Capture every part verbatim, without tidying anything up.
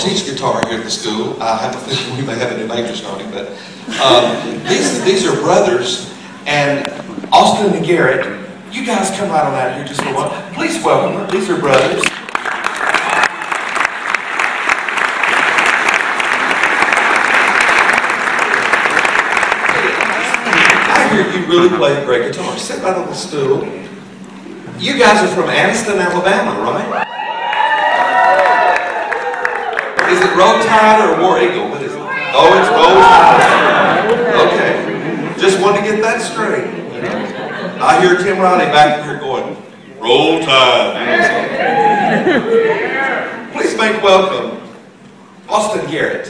teach guitar here at the school. I have a feeling we may have a new major starting, but um, these, these are brothers, and Austin and Garrett, you guys come right on out here just for a while. Please welcome them. These are brothers. I hear you really play great guitar. Sit right on the stool. You guys are from Anderson, Alabama, right? Is it Roll Tide or War Eagle? What is it? Oh, it's Roll Tide. Okay. Just wanted to get that straight. I hear Tim Riley back here going, Roll Tide. Please make welcome Austin Garrett.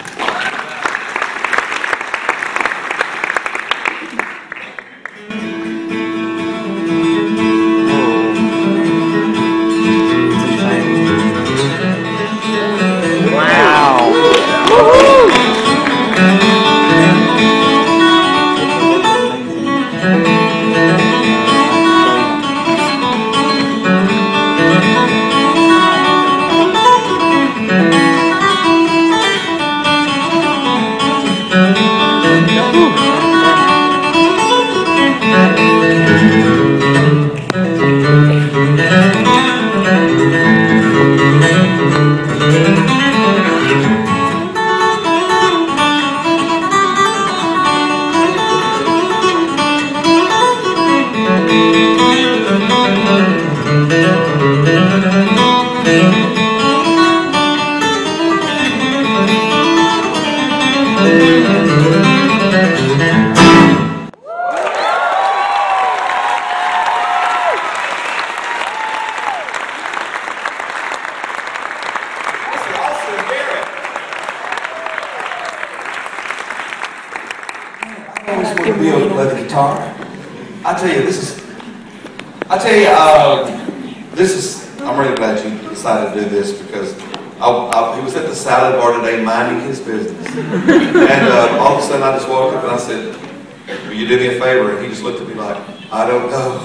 I tell you, this is, I tell you, uh, this is, I'm really glad you decided to do this because I, I, he was at the salad bar today minding his business. And uh, all of a sudden I just walked up and I said, will you do me a favor? And he just looked at me like, I don't know.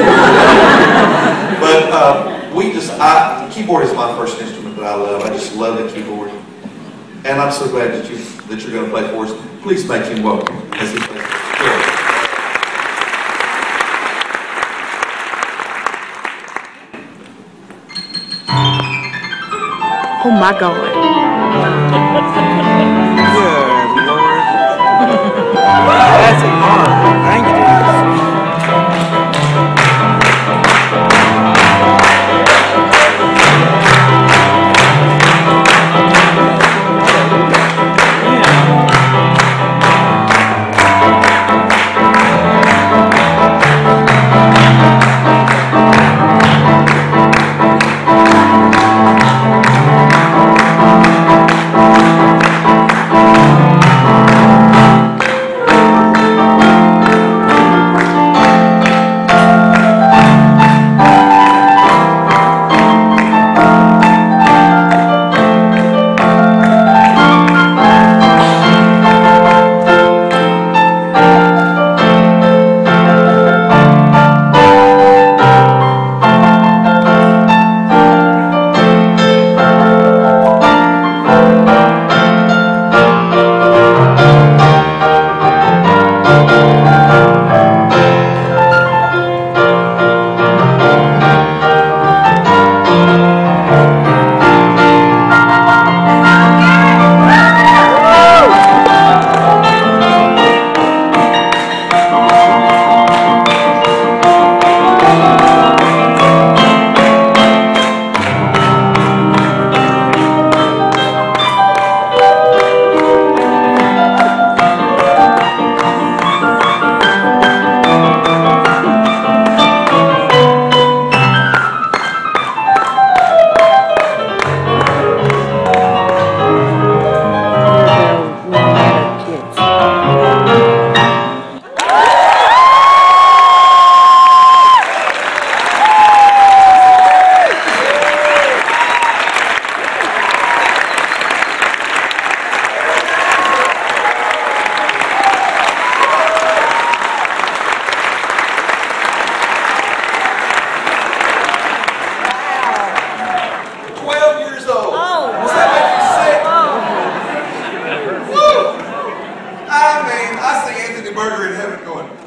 But uh, we just, I, keyboard is my first instrument that I love. I just love the keyboard. And I'm so glad that, you, that you're going to play for us. Please make him welcome as he plays. Oh my God. Good Lord. That's a hard. Thank you. burger in heaven going,